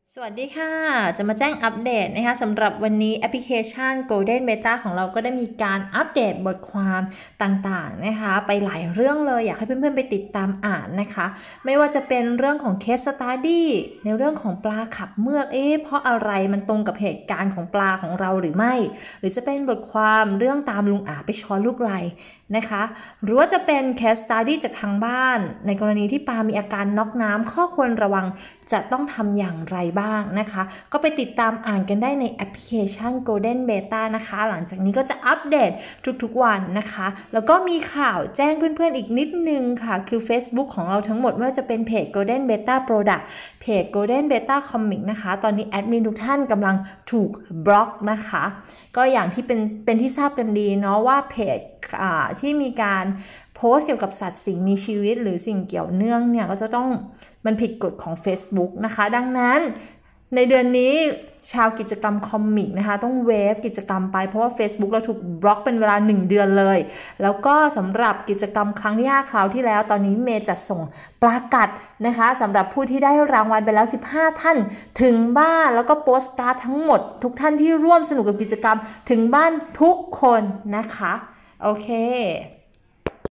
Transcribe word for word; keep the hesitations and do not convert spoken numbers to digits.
สวัสดีค่ะจะมาแจ้งอัปเดตนะคะสำหรับวันนี้แอปพลิเคชัน Golden Beta ของเราก็ได้มีการอัปเดตบทความต่างๆนะคะไปหลายเรื่องเลยอยากให้เพื่อนๆไปติดตามอ่านนะคะไม่ว่าจะเป็นเรื่องของ Case Study ในเรื่องของปลาขับเมือกเอ๊ะเพราะอะไรมันตรงกับเหตุการณ์ของปลาของเราหรือไม่หรือจะเป็นบทความเรื่องตามลุงอาไปช้อนลูกไลนะคะหรือว่าจะเป็น Case Study จากทางบ้านในกรณีที่ปลามีอาการน็อกน้ำข้อควรระวังจะต้องทำอย่างไรบ้างนะคะก็ไปติดตามอ่านกันได้ในแอปพลิเคชัน Golden Beta นะคะหลังจากนี้ก็จะอัปเดตทุกๆวันนะคะแล้วก็มีข่าวแจ้งเพื่อนๆอีกนิดนึงค่ะคือ Facebook ของเราทั้งหมดไม่ว่าจะเป็นเพจ Golden Beta Product เพจ Golden Beta Comic นะคะตอนนี้แอดมินทุกท่านกำลังถูกบล็อกนะคะก็อย่างที่เป็นเป็นที่ทราบกันดีเนาะว่าเพจที่มีการโพสต์เกี่ยวกับสัตว์สิ่งมีชีวิตหรือสิ่งเกี่ยวเนื่องเนี่ยก็จะต้องมันผิดกฎของ Facebook นะคะดังนั้นในเดือนนี้ชาวกิจกรรมคอมิกนะคะต้องเวฟกิจกรรมไปเพราะว่า Facebook เราถูกบล็อกเป็นเวลาหนึ่งเดือนเลยแล้วก็สำหรับกิจกรรมครั้งที่ห้าคราวที่แล้วตอนนี้เมย์จัดส่งปลากัดนะคะสำหรับผู้ที่ได้รางวัลไปแล้วสิบห้าท่านถึงบ้านแล้วก็โปสการ์ดทั้งหมดทุกท่านที่ร่วมสนุกกับกิจกรรมถึงบ้านทุกคนนะคะโอเค